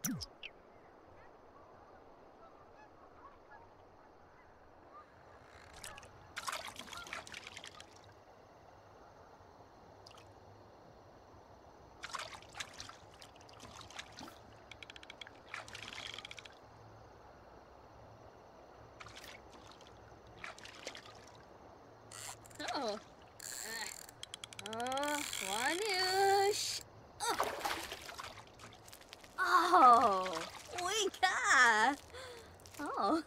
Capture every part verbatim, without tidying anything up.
Oh. Uh, Wanush. Oh. Oh. Wika. Oh.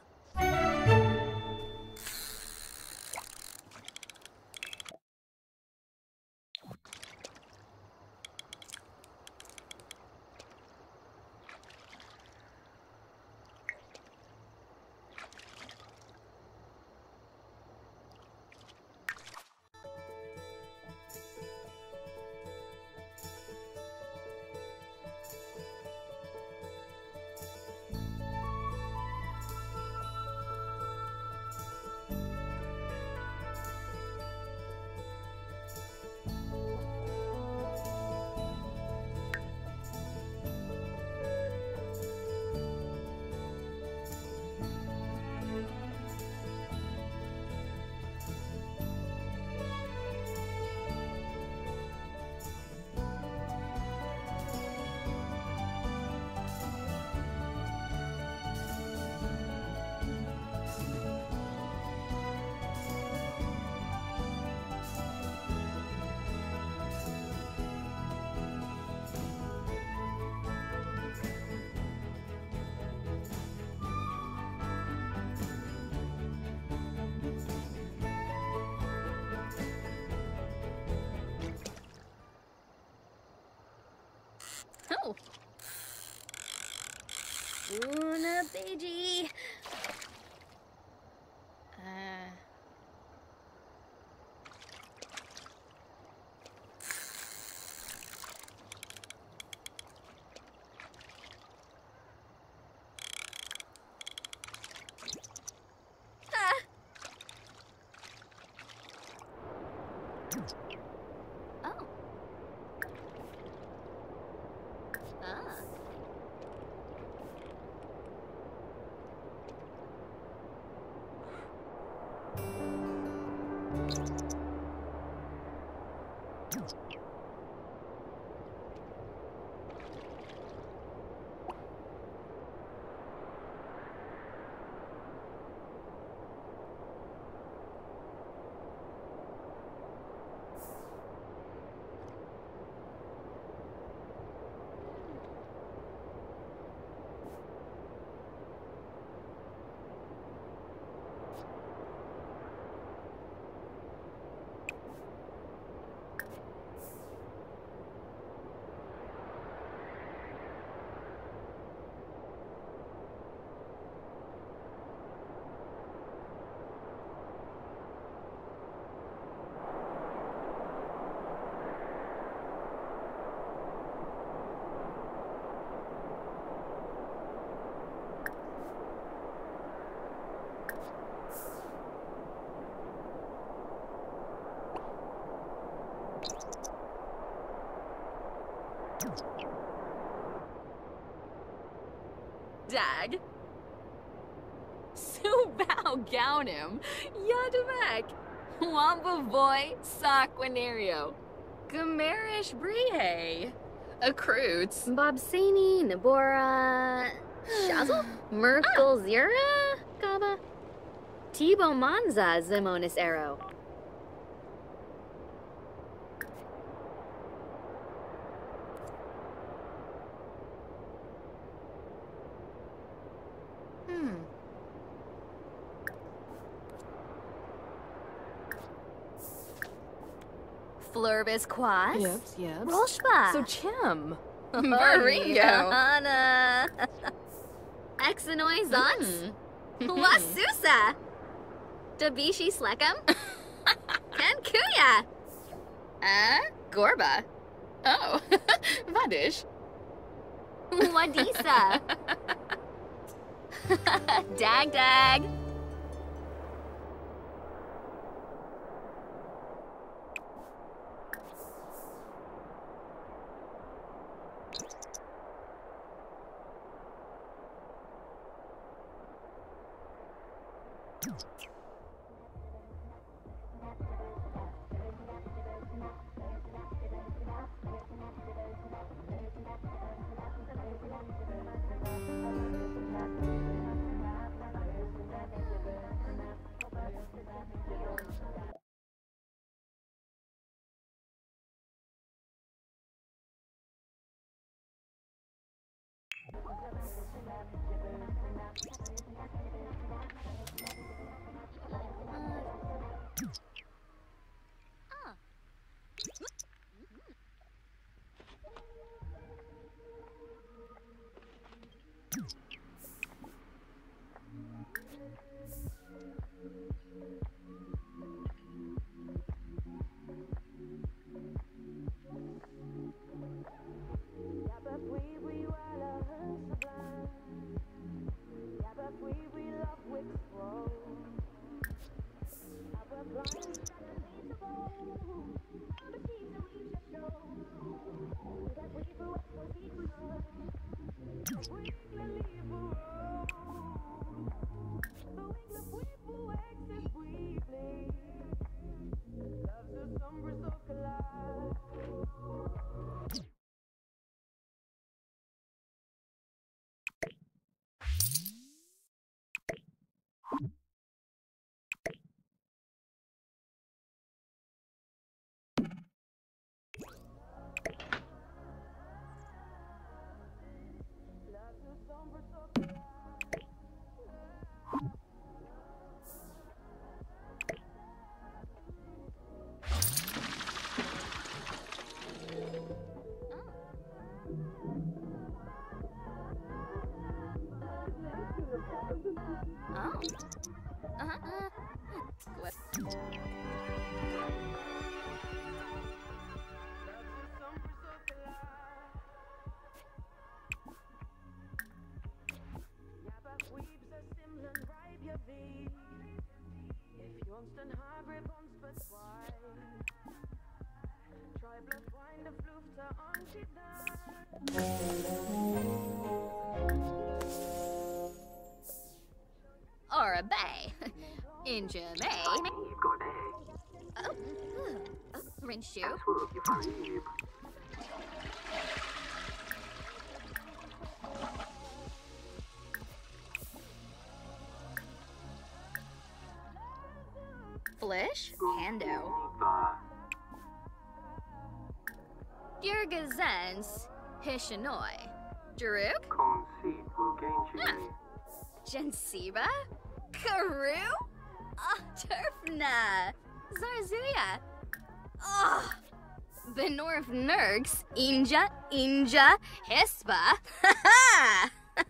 Oh. Una Beiji. Uh. Ah. Oh. Ah. Dag. Subao Gaunim. Yadumek. Wamba Boy Saquinario. Gamerish Brie. Accruits. Bobsani Nabora. Shazzle? Merkel Zira? Gaba. Tibo Manza Zimonis Arrow. Flurbis Quas? Yep, yep. Rolshba. So Chim. Baringo. Anna. Exanoi Zons? La Susa. Dabishi Slekum? Ken Kuya. Uh, Gorba. Oh, Vadish. Wadisa. Dag Dag. Oh. Uh-huh. Uh, what? Or a bay. In Jamaica. Oh, oh, Rinshu. Flish, Hando. Yurgazens, Hishanoi. Daruk? Ah. Jensiba? Karu? Oh, Turfna! Zarzuya! Oh! Benorf Nergs, Inja, Inja, Hispa! Ha ha!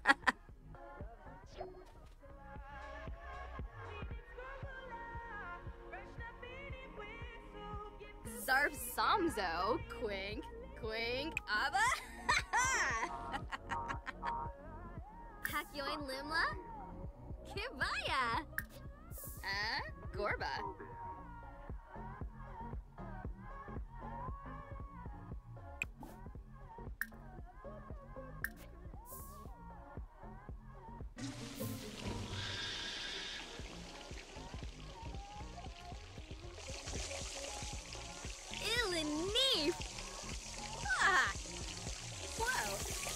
Zarf Samzo, Quink, Quink, Abba! Ha ha! Hakyoin Limla? Kibaya! Uh, Gorba. Illineef! Ah! Whoa!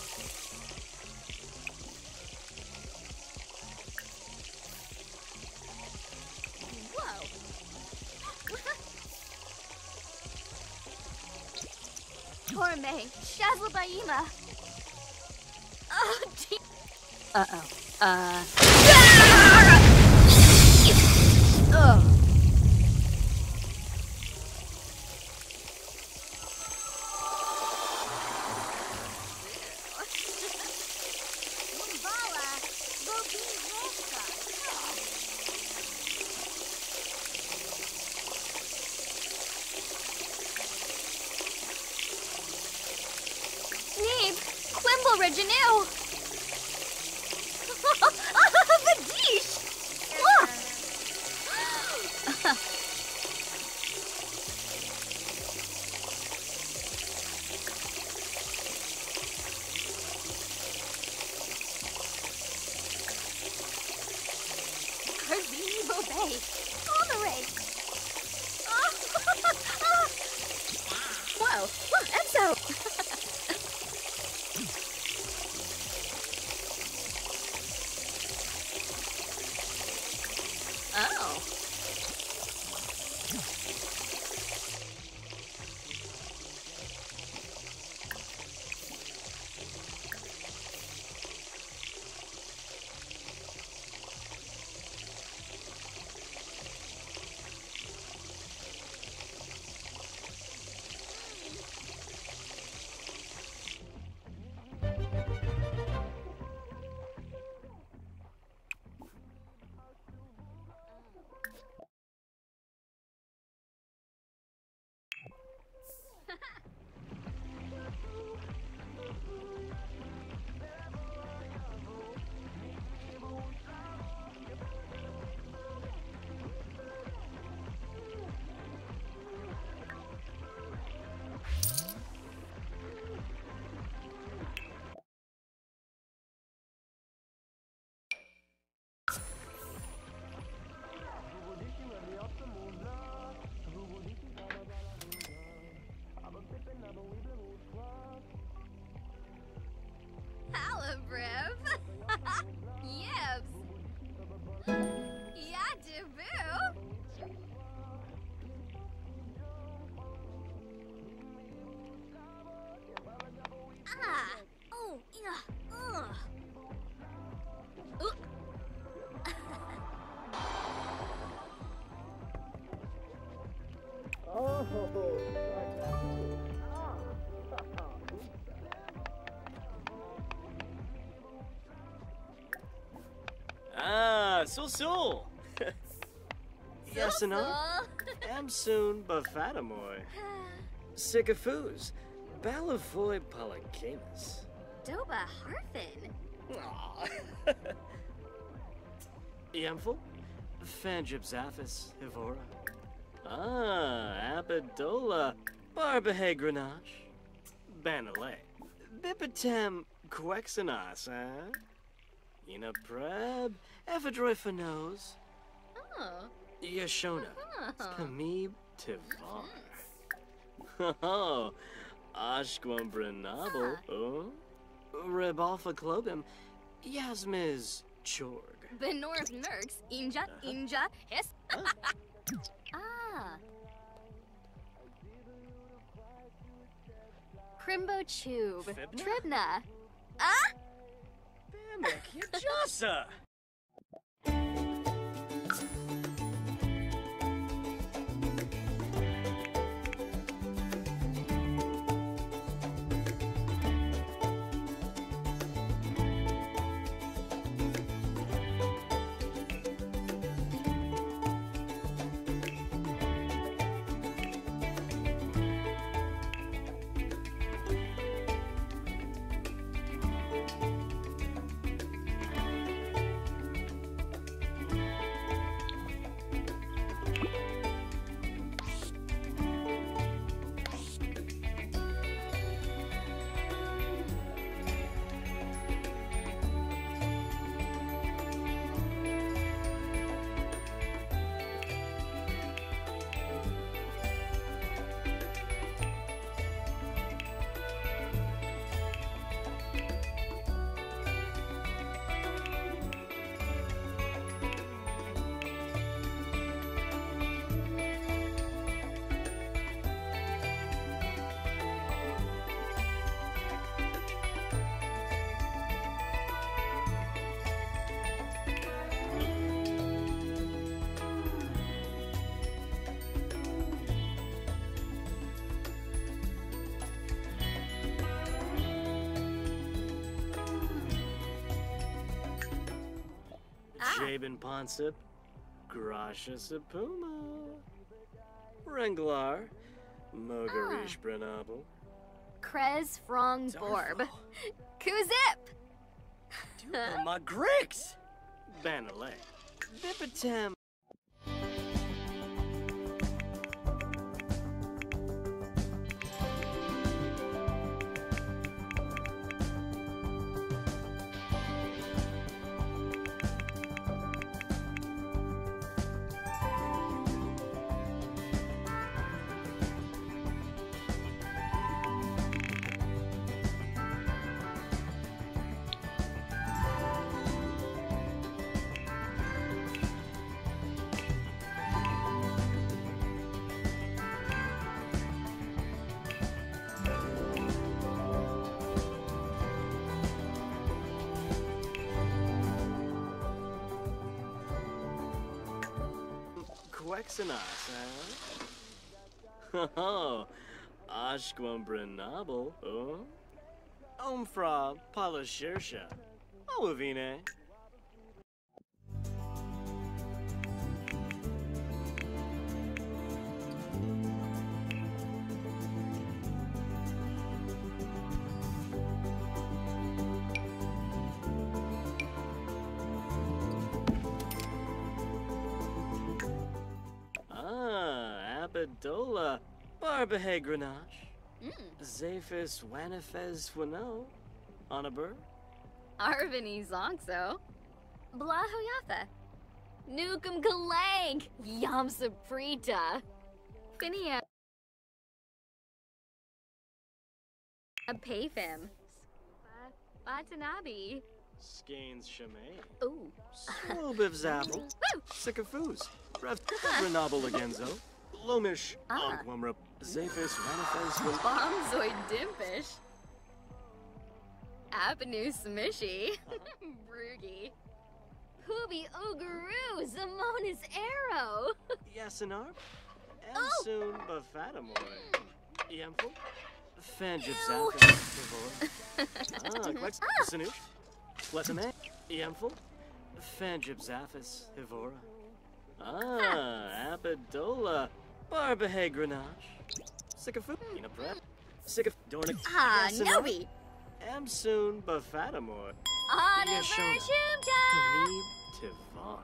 Torme, Shazlabaima. Oh, gee. Uh-oh. Uh... Ugh. Mumbala, Bobi Rosa. Neeb, Quimble Reginew! Vadish! Kazibo! So so. Yes and no. Am soon bafatamoy. Sycophus. Balavoy Polycamus. Doba Harfin. Yamful. Fangipzaphis Hivora. Ah, Apidola. Barbahe Grenache. Banale. Bipitem Quexanas, eh? Ina Preb. Ephedroi Fanos. Oh. Yashona. Uh-huh. Kamib Tivar. Oh, Ashquam Brenabel. Oh. Rebalfa Clobim. Yasmiz Chorg. Benorf Nurks. Inja. Inja. His. Ah. Crimbo Tube. Fibna? Tribna. Ah? Bamek Yajasa. Jabin Ponsip, Grasha Sapuma, Renglar, Mogarish Brenabel, Krez Frong Borb. Darfo. Kuzip. Dupa my Grix! Banale, Bipitem. Quexanas, huh? Oh, Ashquam Brenabel, oh? Omfra Palashirsha. Awavine. Apidola, Barbahe Grenache, Mm. Zaphis Wanifez Wano, Onabur, Arvini Zongso. Blahoyatha. Nukum Galang. Yam Saprita. Finia. A Payfim. Watanabe. Skeins Shame, Ooh. Swobiv Zapple, Woo! Sycophus, Rev Renabel Agenzo, Lomish, Ah. Ogwumrup, Zaphis Wanifez Wano. Bombzoid Dimpish. Apanu Smishy. Broogie. Hooby Oogaroo. Zamona's Arrow. Yasinarp, Oh. Amsoon Bafatamoy, Yemful, Fangip Ew. Zapple, Ah, Quex, Sanooch, Letame, Yemful, Fangibzaphis Hivora. Ah, Abidola. Barbahe Grenache. Sycophu. Inapret. Sycoph. Dornic. Ah, Yasinor. Nobi! Amsoon Bafatamor. Oniver Shumta! Hamid Tivar.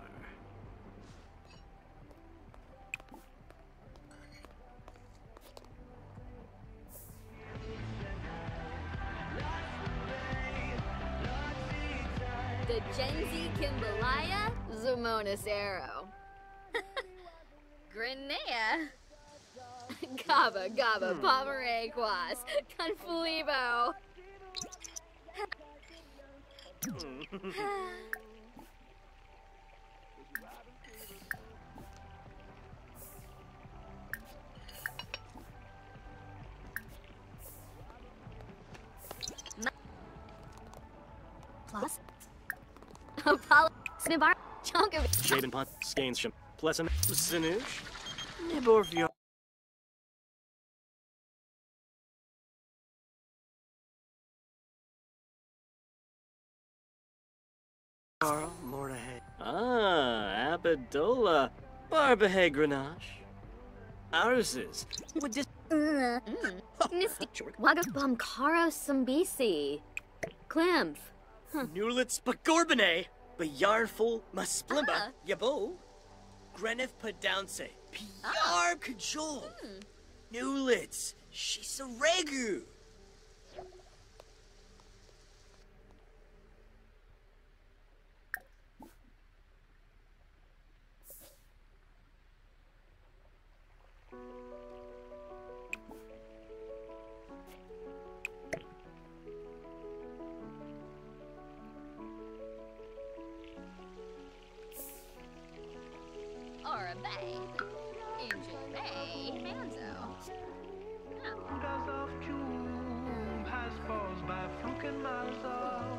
The Genzi Kimbalaya, Zamonis Arrow. Grenea. Gaba Gaba Hmm. Pomeranquas, Confulibo. Plus? Apollo Snibar Chonker. Jabin Pont. Skainsham. Plessum. Sinush. Niborvio. Carl Mordahe. Ah, Abidola. Barbahe Grenache. Ours is. Would this. Mm. Nisty. Waga Bumkaro Sambisi. Klimph. Nulitz Pagorbane, Bayarful Masplimba, Ah. Yabo, Greneth Padounce, Piar Cajol, Nulitz, Shisaregu. Or a bay. Injun Bay. Hanzo. Oh. Das auf Tube, has balls by Fluken Malzo.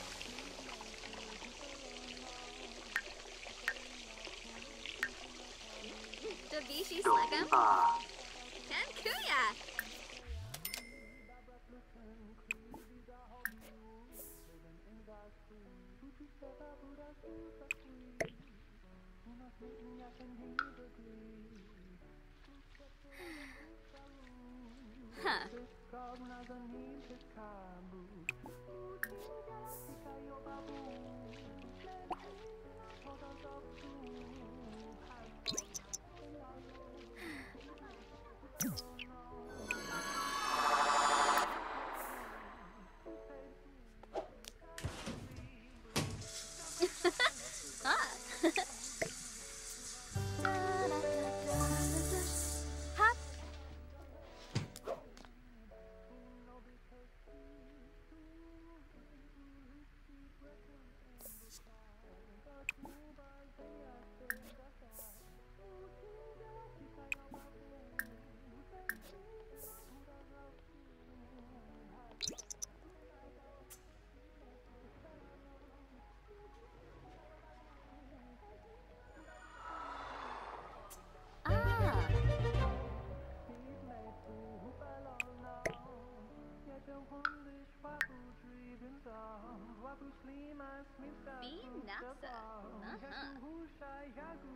Davishi Sleckum. Tankuya. Huh. Ah. Hop. Ah. Binasa. Uh-huh.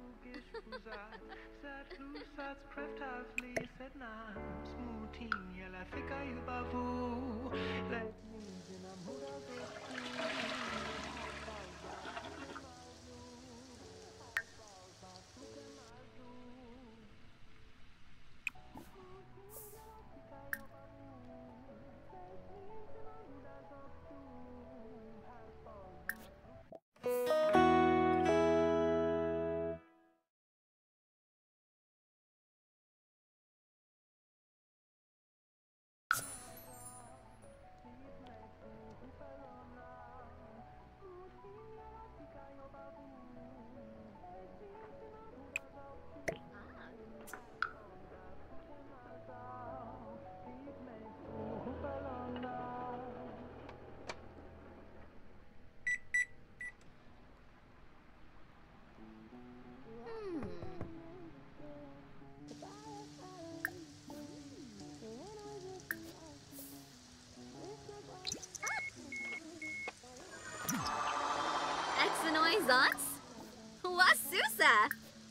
Plaisance? La Susa!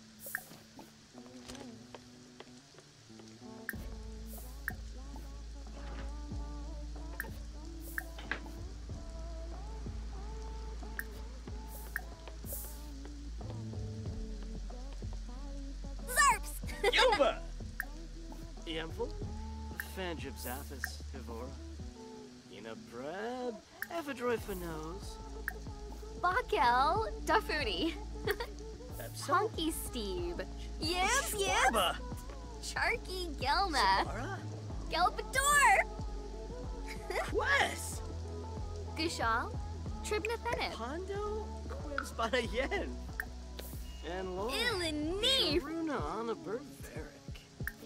Zarps! Yuba! Yemful, Fanjib Zathis, Hivora, Ina Breb, Evidroy Fanos, Bakel Dafudi. Epso? Honky Steve. Yibs, yibs. Schwarba! Charky Gelma. Zara? Gelbador. Quest! Gushal. Tribnathenib. Pondo? Quibs Yen. and Lord. Illineef. Runa on a Berveric.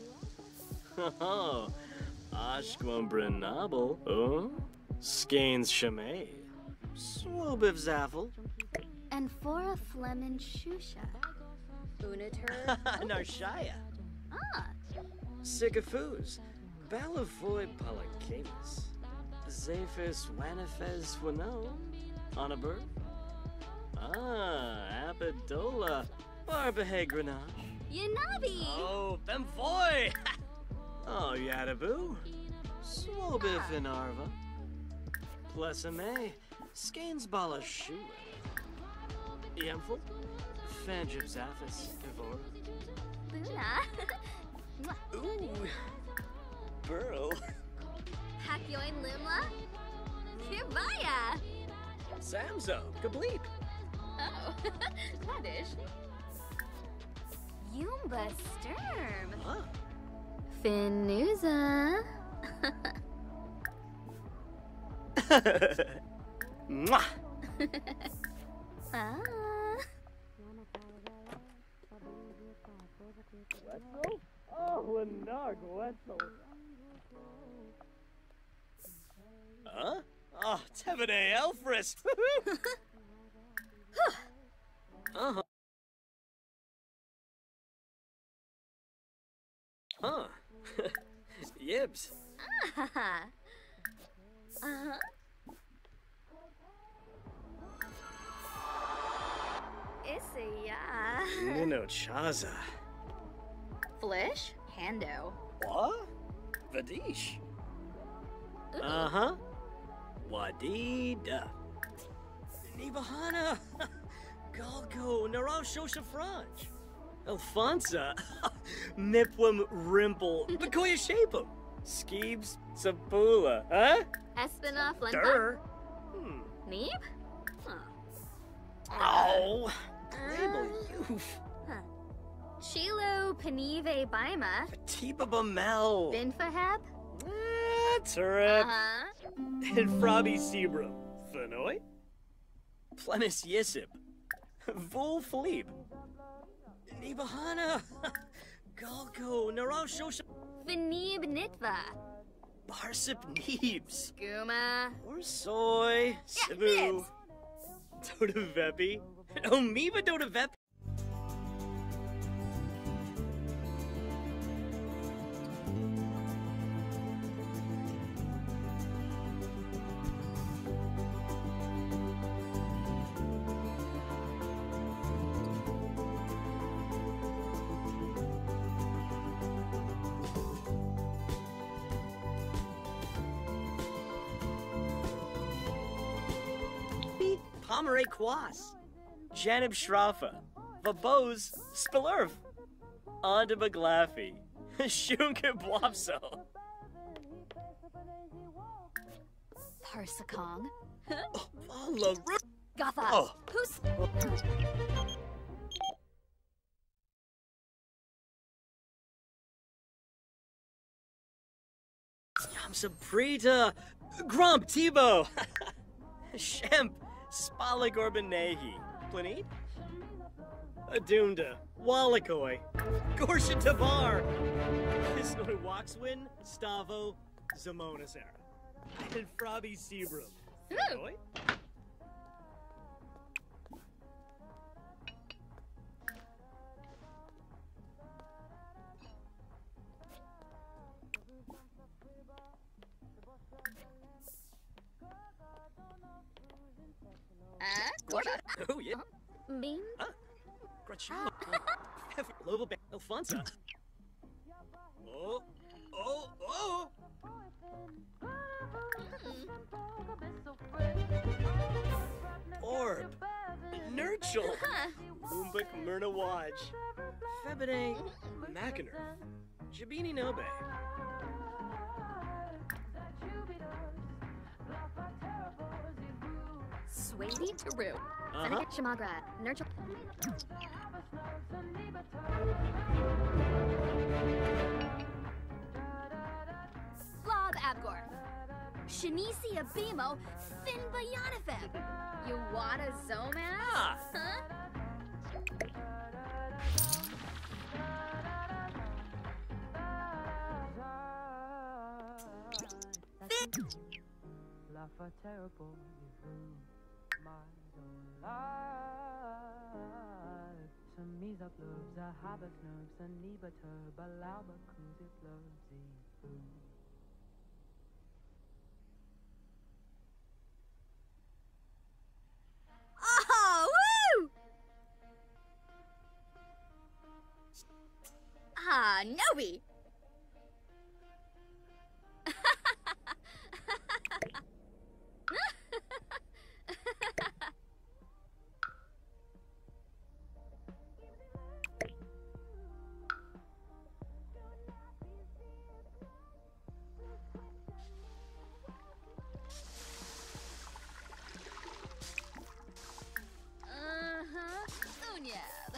Oh, Ashquam Brenabel, oh? Skanes Shamay. Swobiv Zaffel. And Fora Flemin Shusha. Unatur. Narshaya. Ah. Sigafuz. Balavoy Palakamus. Zephys Wanifez Wano. Onabur. Ah, Abidola. Barbahe Grenache. Yanabi. Oh, Bemfoy! Oh, Yadabu. Swobiv Inarva. Plesame. Skanes Bala Shua. Yemful. Fanjib Zathis. Ivor. Luna. Ooh. Burrow. Hakyoin Limla. Kibaya. Samzo. Kableep. Oh. Kaddish. Yumba Sturm. Huh? Finuza. Mwah! Ah. Wetzel? Oh, a Narg Wetzel. Huh? Oh, Tevide Elfris! Uh-huh. Huh. Yibs. Ah. Uh-huh. Isaya. Nino Chaza. Flish. Hando. What? Vadish. Ooh. Uh-huh. Wadida. Nibahana. Galgo. Naral Shosha Franch. Alfonsa. Mipwim Rimple. Bakoya Shapem. Skeebs Sabula. Huh? Espina Flenta. Durr. Hmm. Neeb? Huh. Oh. Uh, Label youth. Chilo Penive Baima. Tiba Bamel. Binfaheb? Ah, Turip. Uh-huh. And Frobby Sebrum. Fenoy. Plenis Yisip. Vul Philippe. Nibahana. Galgo. Naral Shosha. Venib Nitva. Barsip Neebs. Guma. Or Soy. Cebu. Nibs. Dodavepi. Omiba Dodavepi. Pomeray Quas, Janib Shrafa, Vabose Spilurv, Onda Baglaffy, Shunka Blopso. Parsakong. Oh, Gotha. Oh. Who's... Yamsaprita, Grump Tebow, Shemp, Spalagorban Nahi, Planete, Adunda, Wallakoi, Gorsha Tabar, Kisnoy Waxwin, Stavo, Zamonasera, and Frobby Sebrum. Fenoy? Uh, Gorba. Oh, yeah. Bean? Ah, Graciano. Lobo Alfonso. Oh, oh, oh! Orb. Nurchel. Huh. Moombik Myrna Waj. Febine Mackiner. Jabini Nobe. Swadey Taru. Uh-huh. Shamagra. Nurture. Slob Abgor. Shanisi Abimo. Fin Bayanafeb. Yuwata Zoman? Ah. Huh? La fa terrible, my life. Some up loves a habit nerves and nebater, balaba kuzit loves the Oh, woo! Ah, Nobi! Uh-huh. Unyab.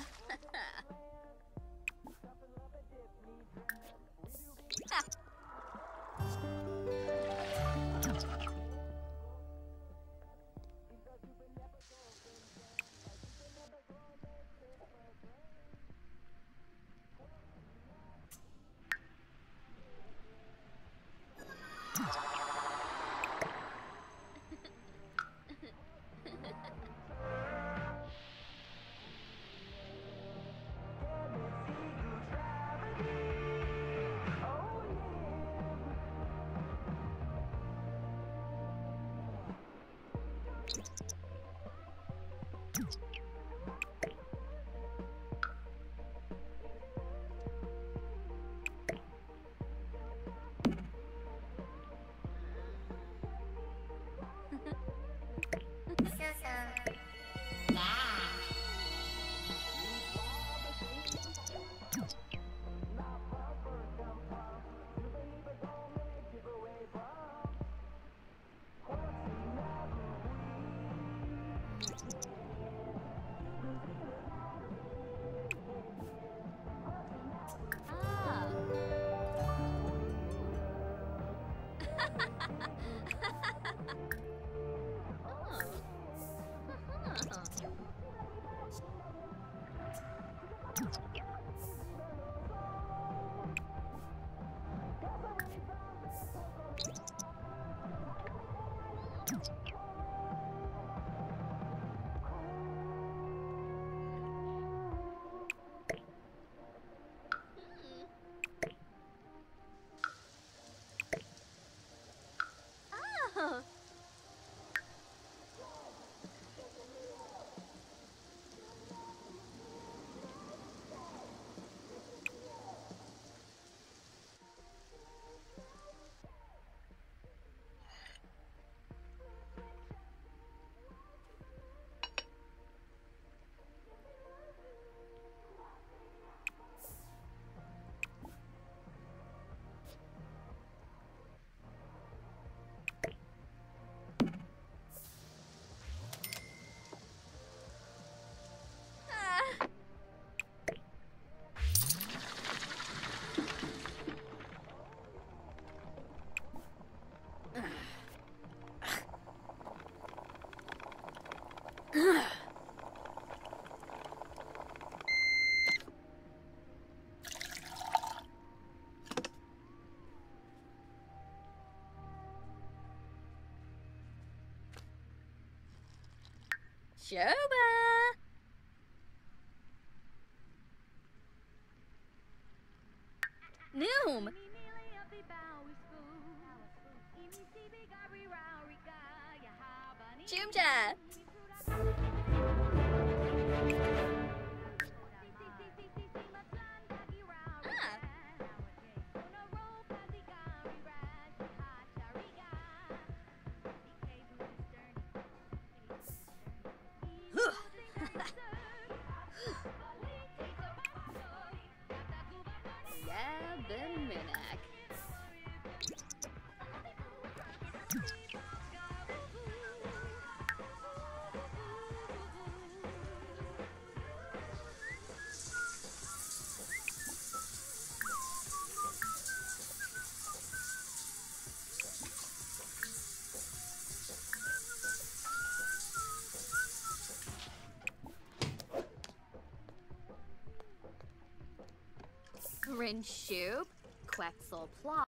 Oh. Shoba! Noom! Chumcha! Rinshub, Quetzal Plot.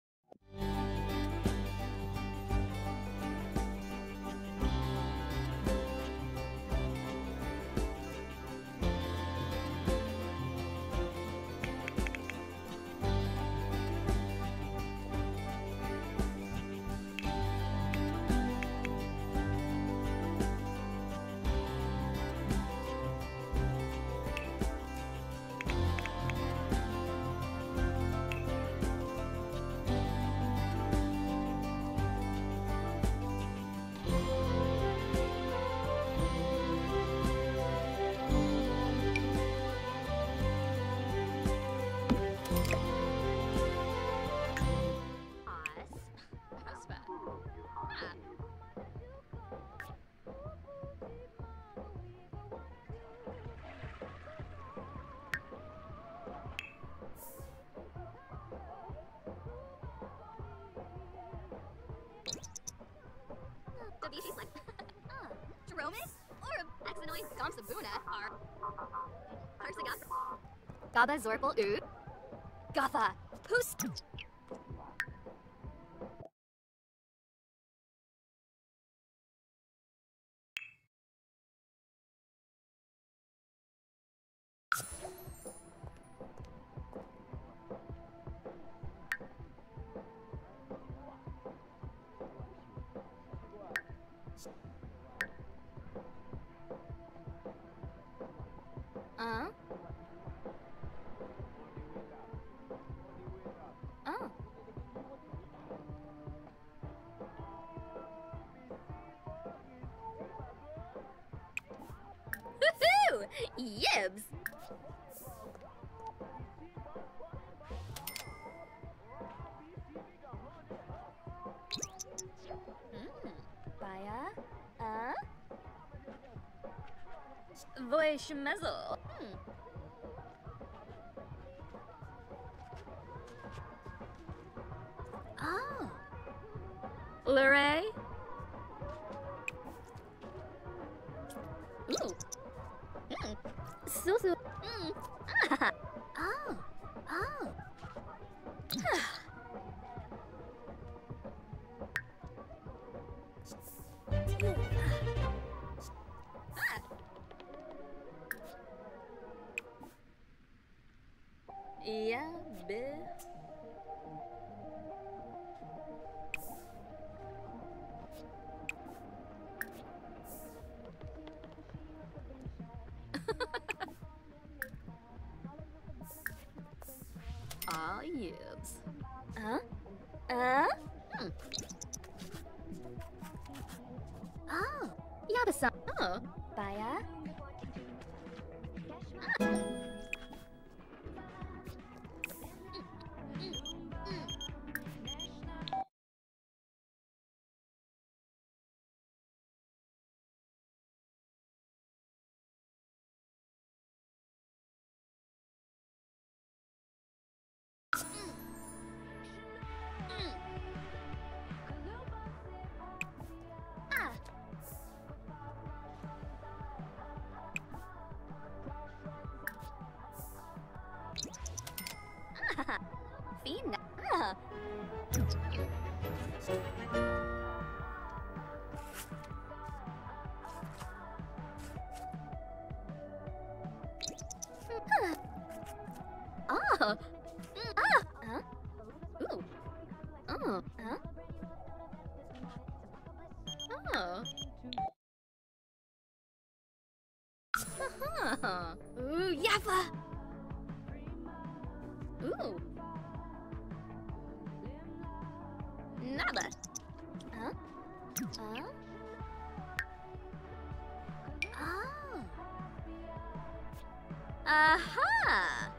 Jerome or Exinoid Gomsabuna are Harsagas. Gaba Zorpal Ood. Gotha. Who's. Uh? Oh. Woohoo! Yibs! Mm. Baya? Uh? Voish Mezzle. Hmm. Oh. Luray? Ooh. Mm. Susu. Mm. Ah. Oh. Oh. Ah. Yeah, bitch. Ah, yes. Huh? Uh? Hmm. Oh, Yabasa. Oh, Baya. Ah. Fina. Ah. Oh. Mm, ah. Huh? Ooh. Oh. Huh? Oh. Uh-huh. Ooh, Yaffa. Ooh. Nada. Huh? Huh? Oh. Aha.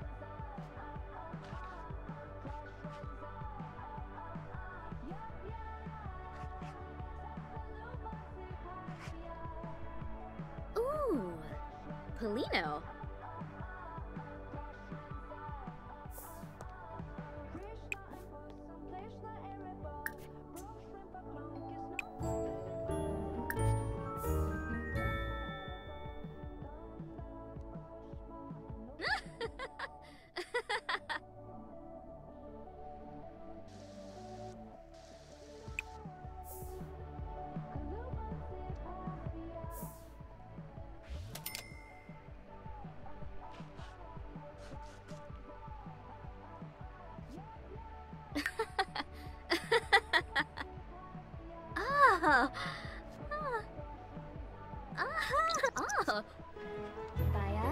Ooh. Polino. Oh. Baya?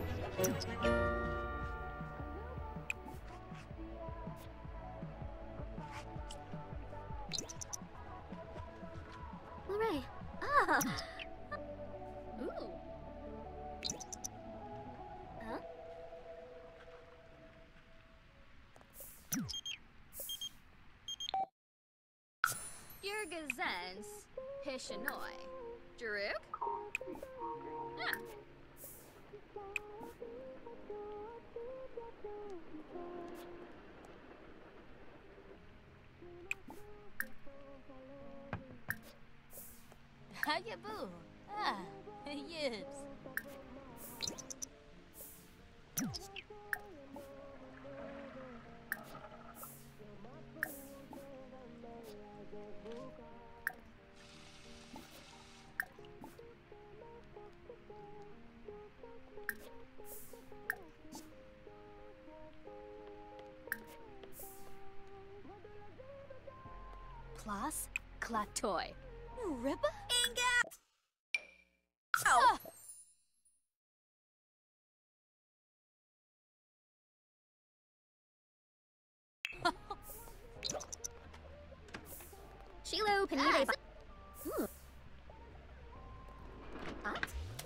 Hooray. Ah. Ooh. Huh? Yurgazens, Hishanoi. Jaruk? Yeah. Hayaboo. Ah, yibs. Plus, Klatoy. Rippa? Inga! Oh. Shilo Panide. Ooh. Huh?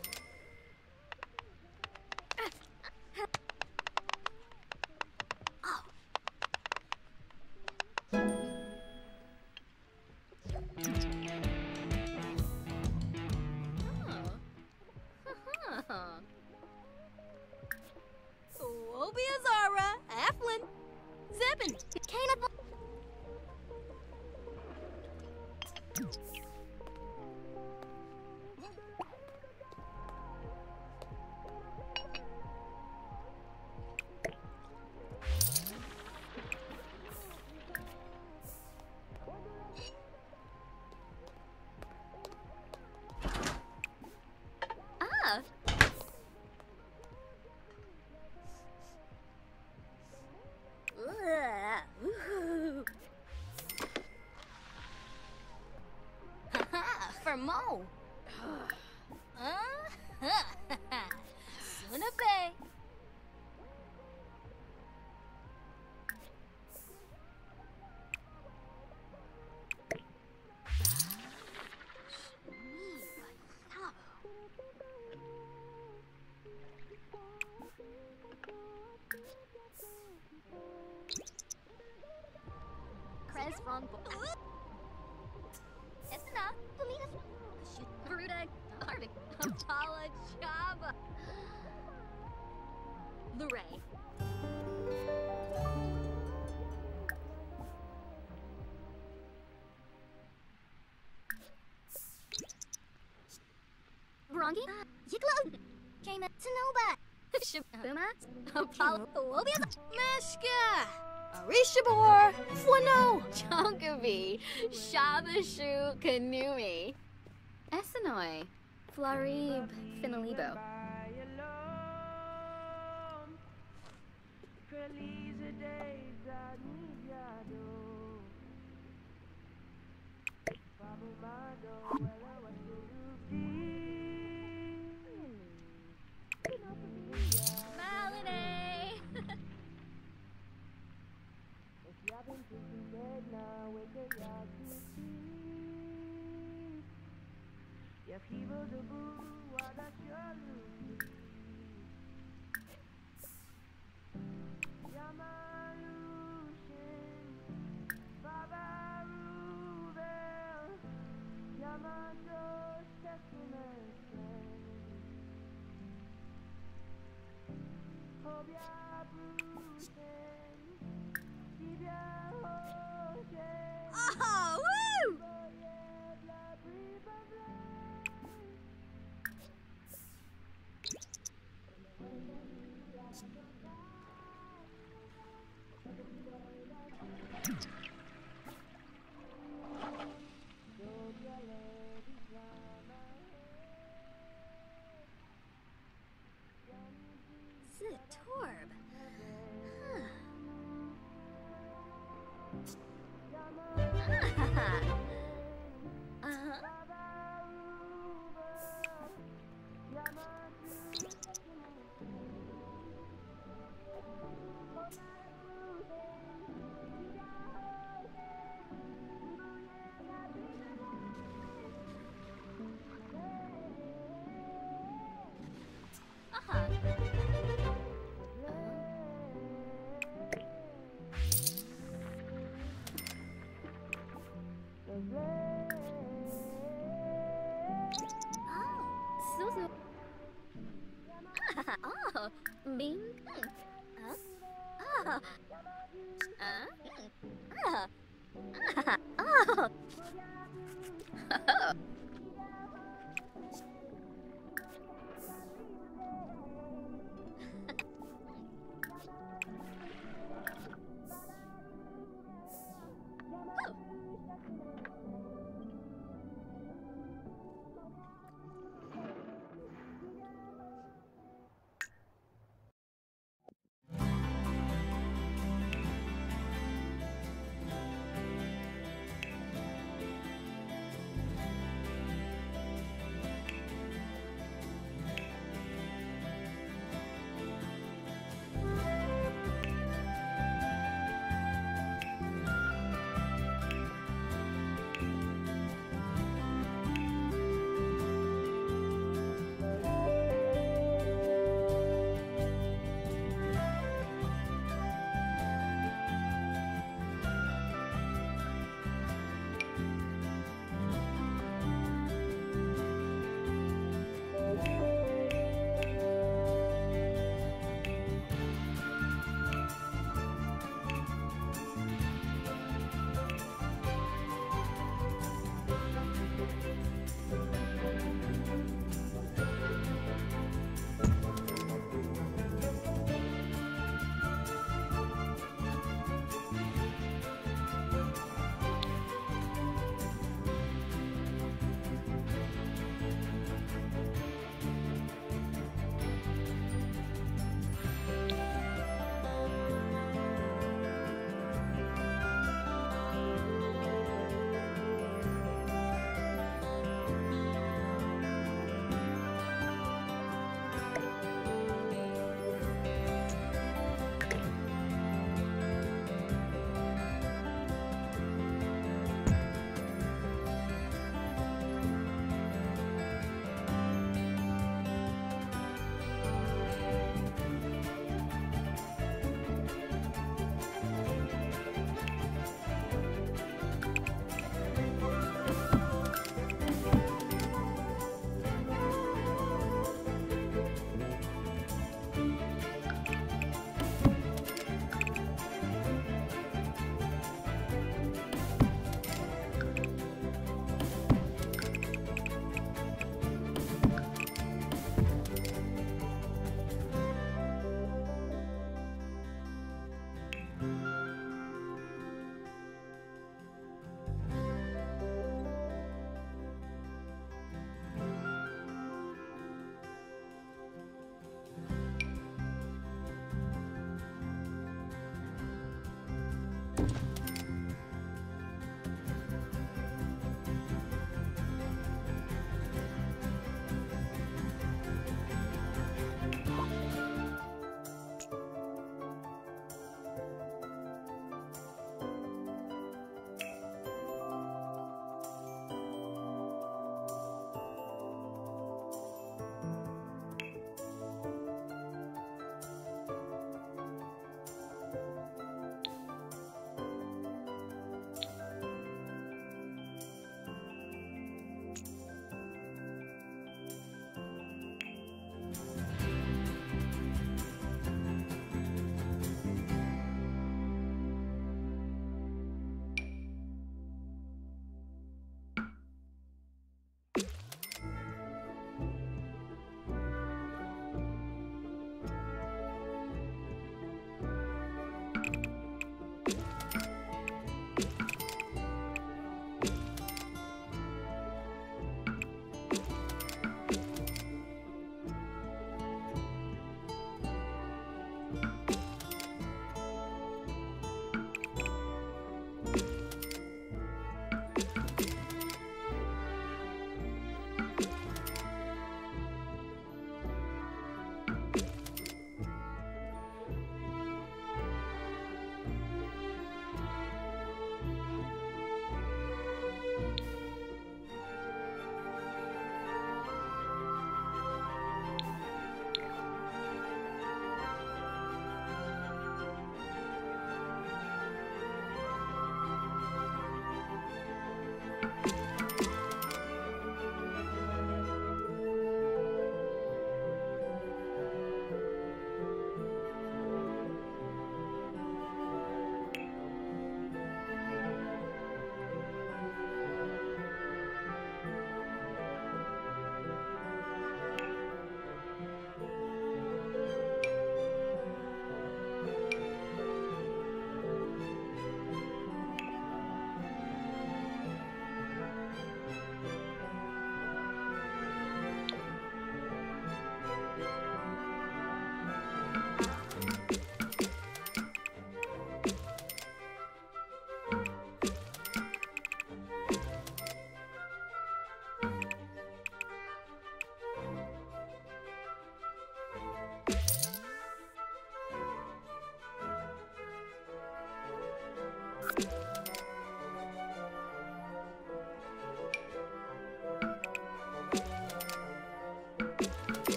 Oh. Oh. Obiazara, Aflin, Zebin, Caleb. Ah. Ooh. Haha, for Mo. Uh, Suna Bay. Kres von Bo- Esna, Polina, Veruda, Harvick, Apala Chaba. Luray. Brongi, Yiklo, Kama, Tanoba, Shabuma, Apollo, Obia, Meshka. Arishabor, Flano. Chonkavi, Shabashu, Kanumi, Essanoi, Flarib, Finalibo. Malinae! Oh, woo! Zitorb. Huh. Bing. Huh? Ah. Uh. Ah. Oh.